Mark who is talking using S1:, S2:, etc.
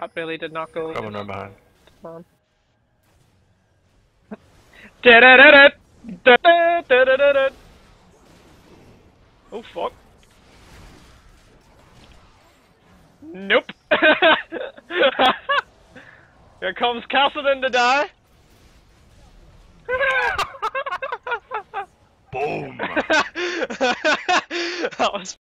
S1: That really did not go.
S2: Coming on behind.
S1: Come on. Oh fuck. Nope. Here comes Cassidy to die.
S2: Boom!
S1: That was